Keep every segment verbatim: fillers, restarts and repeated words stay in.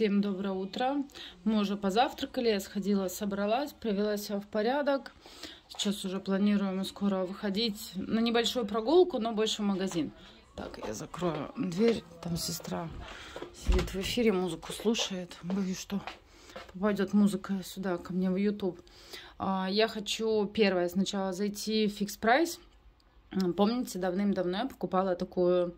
Всем доброе утро. Мы уже позавтракали, я сходила, собралась, привела себя в порядок. Сейчас уже планируем скоро выходить на небольшую прогулку, но больше в магазин. Так, я закрою дверь, там сестра сидит в эфире, музыку слушает. Боюсь, что попадет музыка сюда, ко мне в YouTube. Я хочу первое сначала зайти в Fix Price. Помните, давным-давно я покупала такую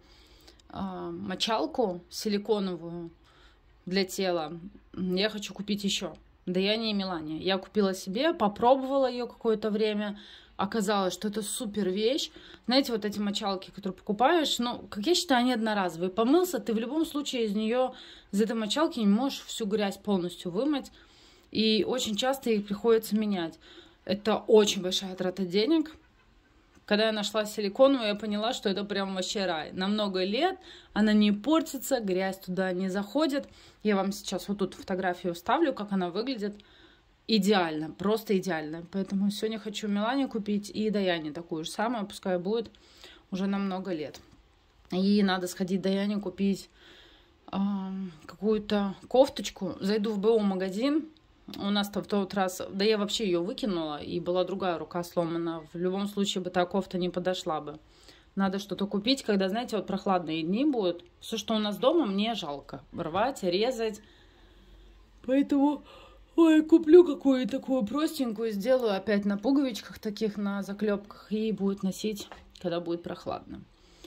мочалку силиконовую для тела. Я хочу купить еще. Даяние и Мелания. Я купила себе, попробовала ее какое-то время. Оказалось, что это супер вещь. Знаете, вот эти мочалки, которые покупаешь, ну, как я считаю, они одноразовые. Помылся, ты в любом случае из нее, из этой мочалки не можешь всю грязь полностью вымыть. И очень часто их приходится менять. Это очень большая трата денег. Когда я нашла силиконовую, я поняла, что это прям вообще рай. На много лет она не портится, грязь туда не заходит. Я вам сейчас вот тут фотографию вставлю, как она выглядит. Идеально, просто идеально. Поэтому сегодня хочу Мелане купить и Даяне такую же самую, пускай будет уже на много лет. И надо сходить Даяне купить э, какую-то кофточку. Зайду в БУ магазин. У нас-то в тот раз, да я вообще ее выкинула, и была другая рука сломана. В любом случае бы та кофта не подошла бы. Надо что-то купить, когда, знаете, вот прохладные дни будут. Все, что у нас дома, мне жалко рвать, резать. Поэтому, ой, куплю какую-то такую простенькую, сделаю опять на пуговичках таких, на заклепках, и будет носить, когда будет прохладно.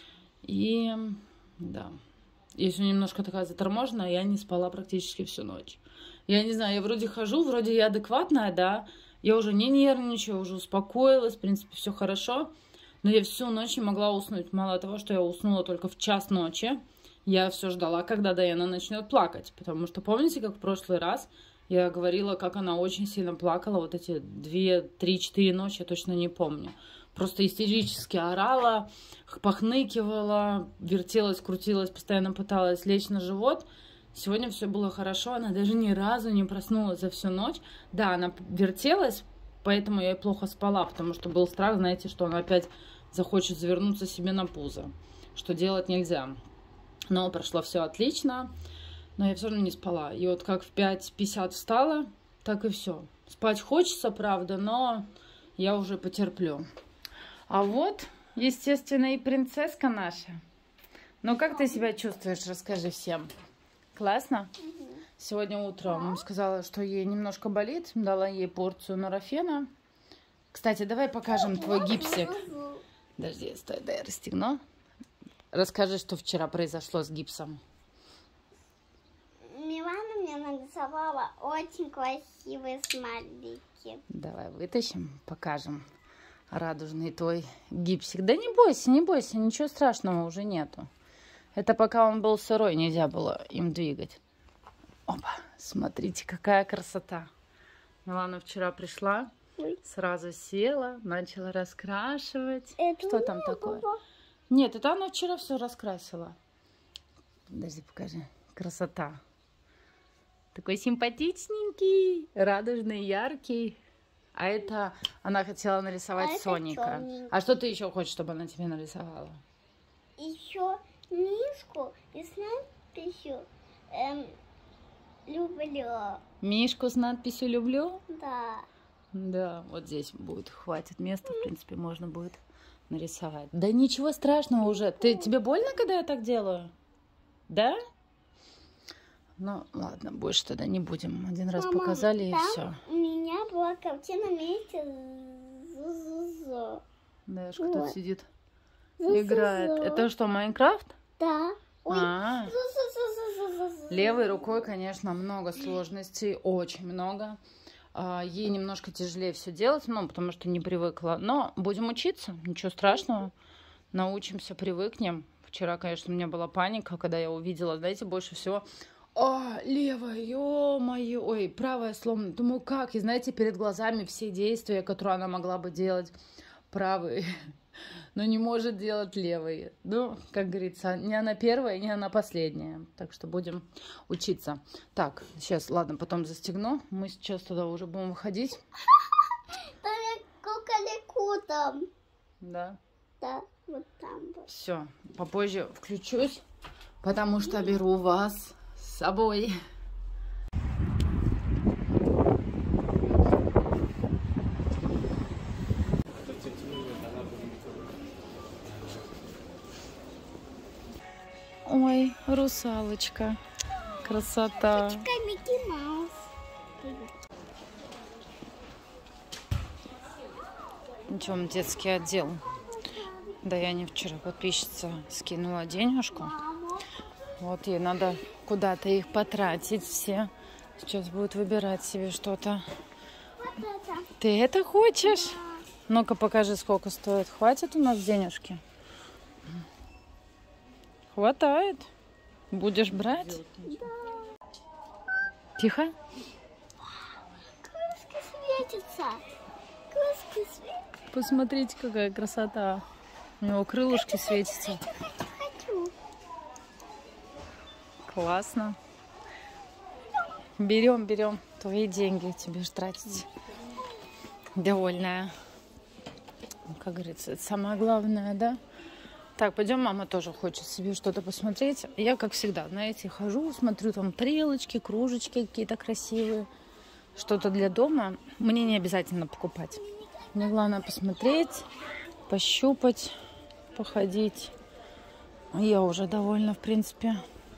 И, да, если немножко такая заторможенная, я не спала практически всю ночь. Я не знаю, я вроде хожу, вроде я адекватная, да, я уже не нервничаю, уже успокоилась, в принципе, все хорошо, но я всю ночь не могла уснуть. Мало того, что я уснула только в час ночи, я все ждала, когда Даяна начнет плакать, потому что помните, как в прошлый раз я говорила, как она очень сильно плакала, вот эти две, три, четыре ночи, я точно не помню. Просто истерически орала, похныкивала, вертелась, крутилась, постоянно пыталась лечь на живот. Сегодня все было хорошо, она даже ни разу не проснулась за всю ночь. Да, она вертелась, поэтому я и плохо спала, потому что был страх, знаете, что она опять захочет завернуться себе на пузо, что делать нельзя. Но прошло все отлично, но я все равно не спала. И вот как в пять пятьдесят встала, так и все. Спать хочется, правда, но я уже потерплю. А вот, естественно, и принцесска наша. Ну, как ты себя чувствуешь? Расскажи всем. Классно? Угу. Сегодня утром сказала, что ей немножко болит. Дала ей порцию норофена. Кстати, давай покажем твой гипсик. Подожди, стой, дай я расстегну. Расскажи, что вчера произошло с гипсом. Милана мне нарисовала очень красивые смайлики. Давай вытащим, покажем радужный твой гипсик. Да не бойся, не бойся, ничего страшного уже нету. Это пока он был сырой, нельзя было им двигать. Опа, смотрите, какая красота. Милана вчера пришла, Ой. сразу села, начала раскрашивать. Это Что там такое? Было? Нет, это она вчера все раскрасила. Подожди, покажи. Красота. Такой симпатичненький, радужный, яркий. А это она хотела нарисовать а Соника. А что ты еще хочешь, чтобы она тебе нарисовала? Еще Мишку и с надписью эм, «Люблю». Мишку с надписью «Люблю»? Да. Да, вот здесь будет, хватит места, в принципе, можно будет нарисовать. Да ничего страшного уже. Ты, тебе больно, когда я так делаю? Да? Ну, ладно, больше тогда не будем. Один раз Мама, показали и все. У меня была картина вместе с... Дашка вот. Тут сидит, играет. Это что, Майнкрафт? Да. Ой. А -а -а. Левой рукой, конечно, много сложностей, очень много. Ей немножко тяжелее все делать, ну, потому что не привыкла. Но будем учиться, ничего страшного. Научимся, привыкнем. Вчера, конечно, у меня была паника, когда я увидела, знаете, больше всего... О, левая, ё-моё, ой, правая сломана. Думаю, как? И знаете, перед глазами все действия, которые она могла бы делать правой, но не может делать левой. Ну, как говорится, не она первая, не она последняя. Так что будем учиться. Так, сейчас, ладно, потом застегну. Мы сейчас туда уже будем выходить. Там я куколику там. Да? Да, вот там. Все, попозже включусь, потому что беру вас с собой. русалочка. Красота. Микки Маус. Идем в детский отдел. Да, я не вчера подписчица скинула денежку. Вот ей надо куда-то их потратить все. Сейчас будет выбирать себе что-то. Вот это. Ты это хочешь? Ну-ка покажи, сколько стоит. Хватит у нас денежки? Хватает. Будешь брать? Да. Тихо. Крылышки светятся. Крылышки светятся. Посмотрите, какая красота. У него крылышки светятся. Хочу. Классно. Берем, берем. Твои деньги тебе ж тратить. Довольная. Как говорится, это самое главное, да? Так, пойдем, мама тоже хочет себе что-то посмотреть. Я, как всегда, знаете, хожу, смотрю там тарелочки, кружечки какие-то красивые. Что-то для дома. Мне не обязательно покупать. Мне главное посмотреть, пощупать, походить. Я уже довольна, в принципе.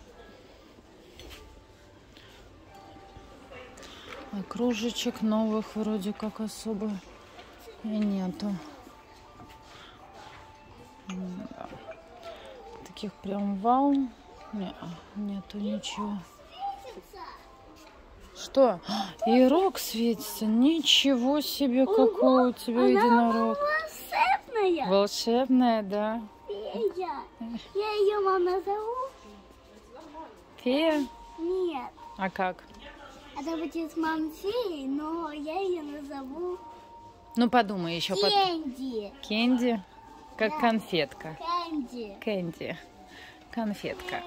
А кружечек новых вроде как особо и нету. Да. Таких прям вау. Не, нету ничего. Что? Ирок светится. Ничего себе, какой у тебя единорог. Волшебная. Волшебная, да. Фея. Я ее мама зову? Фея? Нет. А как? Это будет мама феей, но я ее назову Ну, подумай еще. Под... Кэнди. Кэнди? Как Да. конфетка. Кэнди. Кэнди. Конфетка.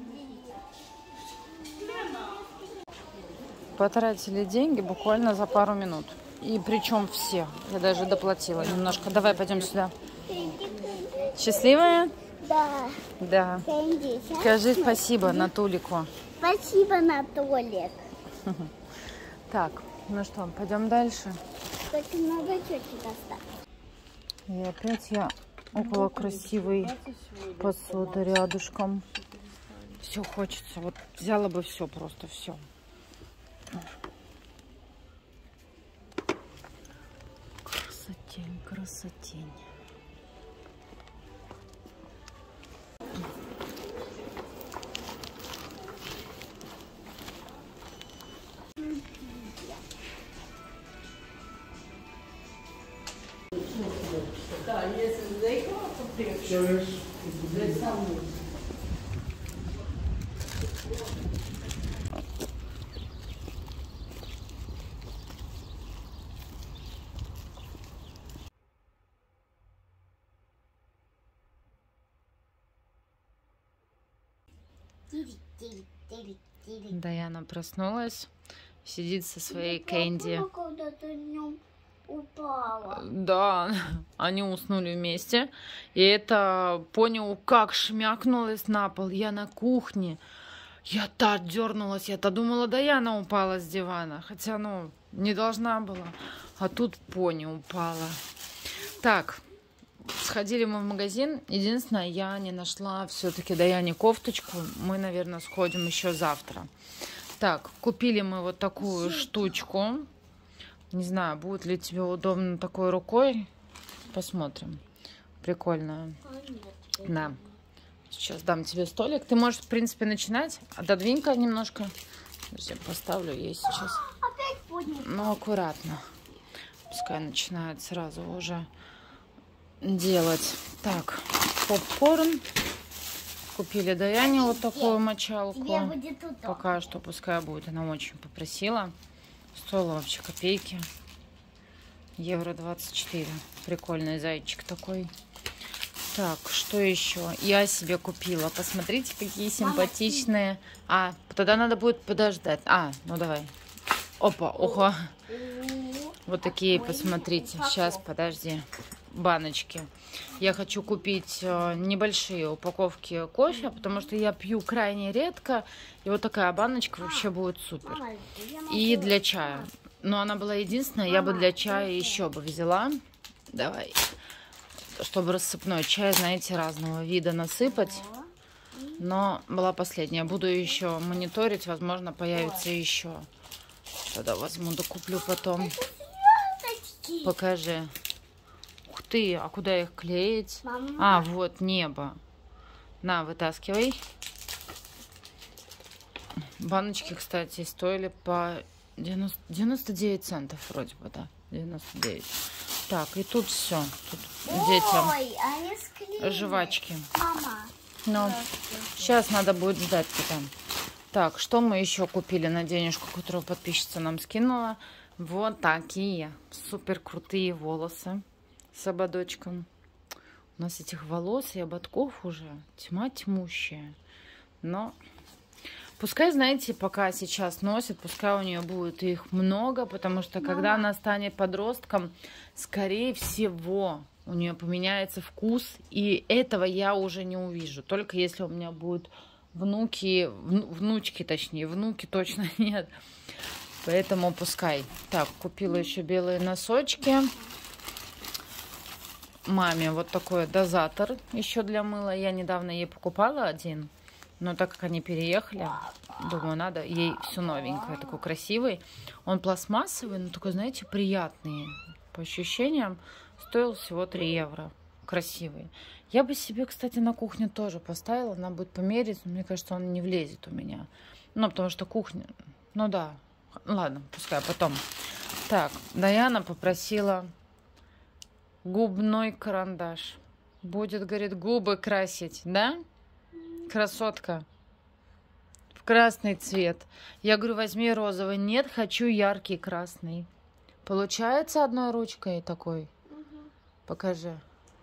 Потратили деньги буквально за пару минут. И причем все. Я даже доплатила немножко. Давай, пойдем сюда. Счастливая? Да. Да. Кэнди. Скажи спасибо Натулику. Спасибо, Анатолик. Так, ну что, пойдем дальше. Только надо чуть достать. И опять я около красивой посуды рядышком. Все хочется. Вот взяла бы все, просто все. Красотень, красотень. Даяна проснулась, сидит со своей Кэнди. Когда-то днем упала. Да, они уснули вместе. И это понял, как шмякнулась на пол. Я на кухне. Я так дернулась. Я-то думала, Даяна упала с дивана. Хотя, ну, не должна была. А тут пони упала. Так, сходили мы в магазин. Единственное, я не нашла все-таки Даяне кофточку. Мы, наверное, сходим еще завтра. Так, купили мы вот такую штучку. Не знаю, будет ли тебе удобно такой рукой. Посмотрим. Прикольная. Да. Сейчас дам тебе столик. Ты можешь, в принципе, начинать. Отодвинь-ка немножко. Я поставлю ей сейчас. Опять поднял. Ну, аккуратно. Пускай начинает сразу уже делать. Так, попкорн. Купили Даяне вот такую мочалку. Тебе будет удобно. Пока что пускай будет. Она очень попросила. Стоило вообще копейки. Евро двадцать четыре. Прикольный зайчик такой. Так, что еще? Я себе купила. Посмотрите, какие симпатичные. А, тогда надо будет подождать. А, ну давай. Опа, ого. Вот такие, посмотрите. Сейчас, подожди. Баночки. Я хочу купить небольшие упаковки кофе, потому что я пью крайне редко. И вот такая баночка вообще будет супер. И для чая. Но она была единственная. Я бы для чая еще бы взяла. Давай. Чтобы рассыпной чай, знаете, разного вида насыпать. Но была последняя. Буду еще мониторить, возможно, появится еще. Тогда возьму, докуплю потом. Покажи. Ух ты, а куда их клеить? Мама. А, вот небо. На, вытаскивай. Баночки, кстати, стоили по девяносто, девяносто девять центов вроде бы, да. девяносто девять. Так, и тут все. Тут детям Ой, они склеили. жвачки. Мама. Ну, сейчас надо будет ждать потом. Так, что мы еще купили на денежку, которую подписчица нам скинула? Вот такие супер крутые волосы с ободочком. У нас этих волос и ободков уже тьма тьмущая. Но пускай, знаете, пока сейчас носит, пускай у нее будет их много, потому что Мама. Когда она станет подростком, скорее всего, у нее поменяется вкус, и этого я уже не увижу. Только если у меня будут внуки, вну, внучки точнее, внуки точно нет. Поэтому пускай. Так, купила еще белые носочки. Маме вот такой дозатор еще для мыла. Я недавно ей покупала один. Но так как они переехали, думаю, надо ей все новенькое, такой красивый. Он пластмассовый, но такой, знаете, приятный. По ощущениям, стоил всего три евро. Красивый. Я бы себе, кстати, на кухню тоже поставила. Она будет померить, но мне кажется, он не влезет у меня. Ну, потому что кухня... Ну да. Ладно, пускай потом. Так, Даяна попросила губной карандаш. Будет, говорит, губы красить, да? Красотка. В красный цвет. Я говорю, возьми розовый. Нет, хочу яркий красный. Получается одной ручкой такой? Угу. Покажи.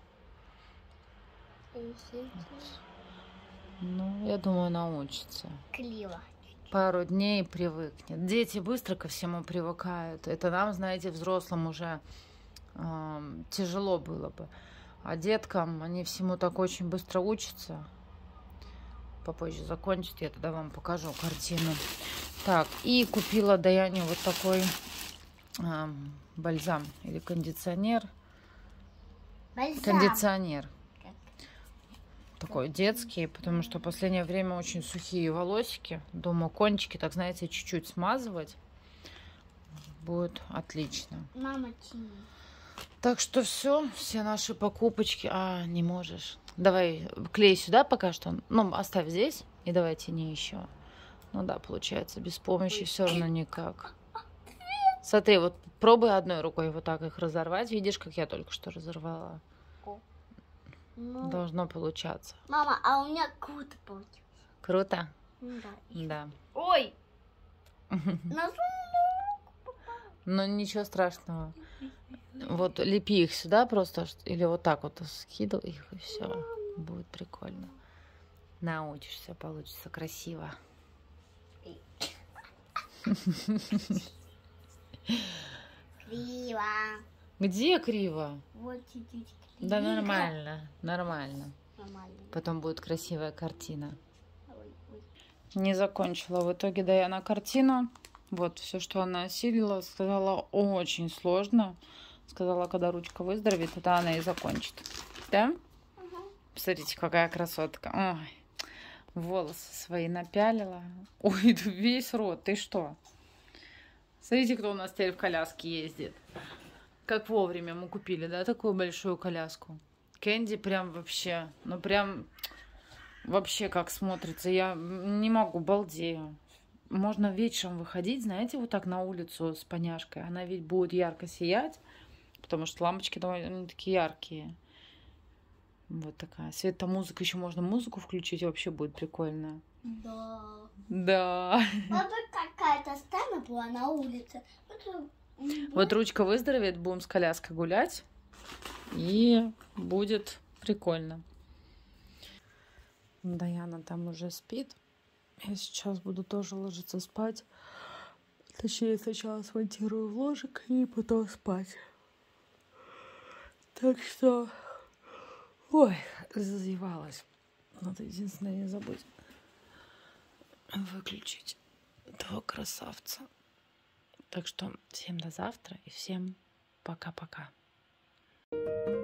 Ну, я думаю, научится. Криво. Пару дней привыкнет. Дети быстро ко всему привыкают. Это нам, знаете, взрослым уже э, тяжело было бы. А деткам, они всему так очень быстро учатся. Попозже закончит, я тогда вам покажу картину. Так, и купила Даяне вот такой э, бальзам или кондиционер. Бальзам. Кондиционер. Такой детский, потому что в последнее время очень сухие волосики. Думаю, кончики, так знаете, чуть-чуть смазывать. Будет отлично. Мама, чини. Так что все, все наши покупочки. А, не можешь. Давай клей сюда пока что. Ну, оставь здесь и давай тяни еще. Ну да, получается, без помощи все равно никак. Смотри, вот пробуй одной рукой вот так их разорвать. Видишь, как я только что разорвала? Ну, должно получаться. Мама, а у меня круто получилось. Круто? Да. Да. Ой! Ну, ничего страшного. Вот лепи их сюда просто, или вот так вот скидывай их, и все. Будет прикольно. Научишься, получится красиво. Криво. Где криво? Вот чуть-чуть. Да нормально, нормально. Нормально. Потом будет красивая картина. Ой, ой. Не закончила в итоге Даяна картину. Вот все, что она осилила, сказала, очень сложно. Сказала, когда ручка выздоровеет, тогда она и закончит. Да? Угу. Посмотрите, какая красотка. Ой, волосы свои напялила. Ой, весь рот, ты что? Смотрите, кто у нас теперь в коляске ездит. Как вовремя мы купили, да, такую большую коляску. Кэнди прям вообще, ну прям вообще как смотрится. Я не могу, балдею. Можно вечером выходить, знаете, вот так на улицу с поняшкой. Она ведь будет ярко сиять, потому что лампочки довольно такие яркие. Вот такая. Светомузыка, еще можно музыку включить, вообще будет прикольно. Да. Да. А вот какая-то сцена была на улице. Это... Вот ручка выздоровеет, будем с коляской гулять, и будет прикольно. Даяна там уже спит. Я сейчас буду тоже ложиться спать. Точнее, сначала смонтирую вложик и потом спать. Так что... Ой, зазевалась. Надо единственное не забыть выключить этого красавца. Так что всем до завтра и всем пока-пока.